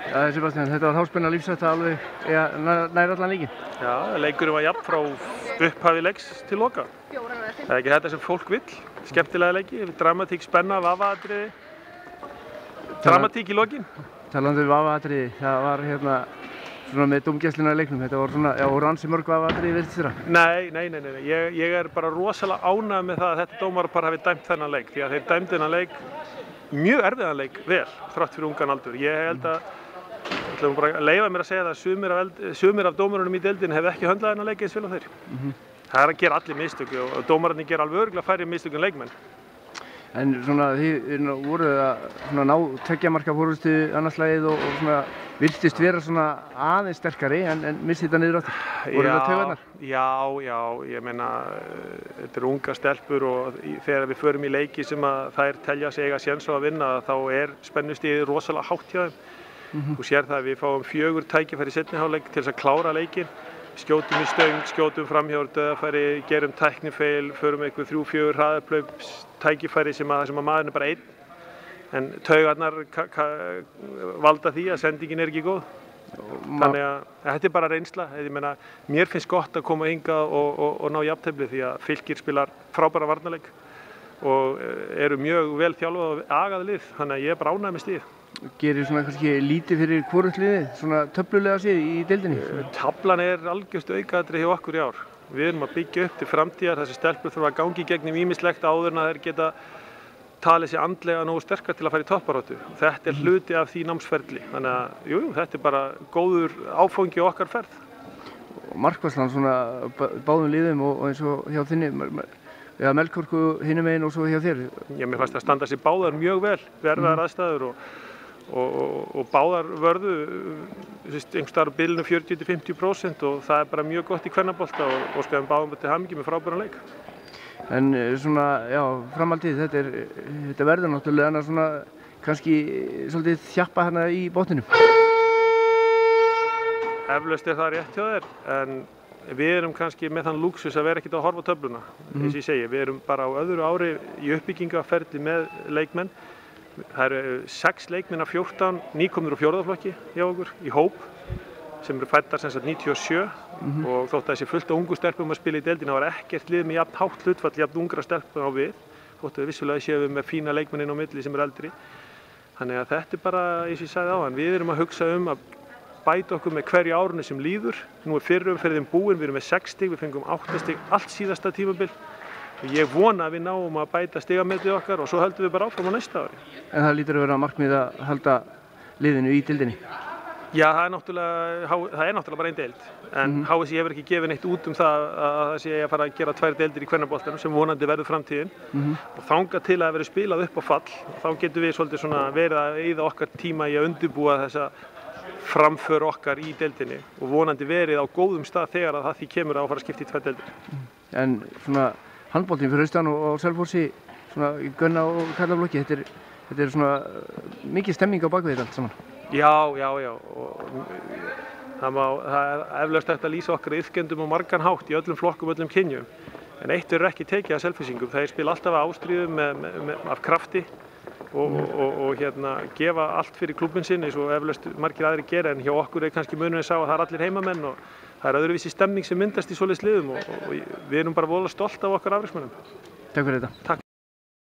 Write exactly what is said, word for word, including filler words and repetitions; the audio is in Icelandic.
Ja, Sebastian, þetta var háspenna lífsætta alveg ja, nær allan leikinn. Já, leikurinn var jafn frá upphafi leiks til loka. Það er ekki þetta sem fólk vill. Skemmtilega leiki, dramatík, spenna, vafaatriði. Dramatík í lokin. Talandi um vafaatriði, það var hérna svona með dómgæsluna í leiknum. Þetta var svona, já, voru ansi mörg vafaatriði virðist þér? Nei, nei, nei, nei. Ég, ég er bara rosalega ánægður með það að þetta dómarapar hafi dæmt þennan leik. Því að þeir dæmdu þennan leik, mjög erfiðan leik, vel, þrátt fyrir ungan aldur. Ég held að Ég ætla bara að leyfa mér að segja það að sumir af, sumir af dómarunum í deildinni hef ekki höndlað þennan leik eins vel á þeir. Mm-hmm. Það er að gera allir mistök og dómararnir gera alveg örugglega færri mistök en leikmenn. En svona þið voruð að svona ná tveggja marka fórustu annars lagið og, og svona virtist vera svona aðeins sterkari en, en missið þetta niður áttur. Voru það taugarnar? Já, já, ég meina þetta eru unga stelpur og þegar við förum í leiki sem að þær telja sig eiga séns á að vinna þá er spennustigið rosalega hátt hjá þeim. Mm-hmm. Þú sér það að við fáum fjögur tækifæri í seinni hálfleik til þess að klára leikinn. Skjótum í stöng, skjótum framhjá döðafæri, gerum tæknifeil, förum eitthvað þrjú, fjögur hraðaplaups tækifæri sem að, sem að maðurinn er bara einn. En taugarnar valda því að sendingin er ekki góð. Þannig að þetta er bara reynsla. Ég meina, mér finnst gott að koma hingað og, og, og ná jafntefli því að Fylkir spilar frábæra varnarleik og eru mjög vel þjálfað og agað lið. Þannig að ég er bara ánægður með stigið. Gerir svona kannski lítið fyrir hvorugt liðið, svona töflulega séð í deildinni? Taflan er algjört aukaatriði hjá okkur í ár. Við erum að byggja upp til framtíðar, þessi stelpur þurfa að gangi í gegnum ýmislegt áður en að þeir geta talið sér andlega nógu sterkar til að fara í toppbaráttu. Þetta er hluti af því námsferli. Þannig að jú, þetta er bara góður áfangi á okkar ferð. Markvarslan svona báðum liðum og eins og hjá þinni, eða Melkorku hinum megin og svo hjá þér? Já, mér fannst að standa sér báðar mjög vel við erfiðar aðstæður og Og, og, og báðar vörðu einhvers staðar á bilinu fjörutíu til fimmtíu prósent og það er bara mjög gott í kvennabolta og óskaðum báðum til hamingju með frábæran leik. En svona, já, framhaldið, þetta, er, þetta verður náttúrulega annars svona kannski svolítið þjappa hérna í botninum. Eflaust er það rétt hjá þér, en við erum kannski með þann lúxus að vera ekkert að horfa á töfluna, mm-hmm. eins og ég segi. Við erum bara á öðru ári í uppbyggingaferli með leikmenn. Það eru sex leikmenn af fjórtán nýkomnir úr fjórðaflokki hjá okkur í hóp sem eru fæddar sem sagt níutíu og sjö mm-hmm. og þótt að þessi fullt af ungu stelpum að spila í deildinni þá var ekkert lið með jafn hátt hlutfall jafn ungra stelpum á við þótt að vissulega séum við með fína leikmenn inn á milli sem eru eldri. Þannig að þetta er bara, eins og ég sagði áðan, við erum að hugsa um að bæta okkur með hverju árinu sem líður. Nú er fyrri umferðin búin, við erum með sex stig, við fengum átta stig allt síðasta tímabil. Ég vona að við náum að bæta stigametið okkar og svo höldum við bara áfram á næsta ári. En það lítur að vera markmið að halda liðinu í deildinni? Já, það er náttúrulega, það er náttúrulega bara einn deild. En mm-hmm. H S I hefur ekki gefið neitt út um það að það sé að fara að gera tvær deildir í kvennaboltanum sem vonandi verður framtíðin. Mm-hmm. Og þangað til að verður spilað upp á fall, þá getum við svolítið svona verið að eyða okkar tíma í að undirbúa þessa framför okkar í deildinni og vonandi verið á góðum stað þegar að það því kemur að fara að skipta í tvær deildir. En svona handboltinn fyrir austan og, og Selfossi, svona Gunna og Karlaflokki, þetta er, þetta er svona mikið stemming á bakvið þetta allt saman. Já, já, já. Og það, má, það er eflaust hægt að lýsa okkar iðkendum og margan hátt í öllum flokkum, öllum kynjum. En eitt er ekki tekið af Selfyssingum. Þeir spila alltaf af ástríðum með, með, með, af krafti og, mm. og, og, og hérna, gefa allt fyrir klúbbinn sinn eins og eflaust margir aðrir gera. En hjá okkur er kannski munurinn sá að það er allir heimamenn og það er öðruvísi stemning sem myndast í svoleiðis liðum og, og við erum bara voðalega stolt af okkar afreksmönnum. Takk fyrir þetta. Takk.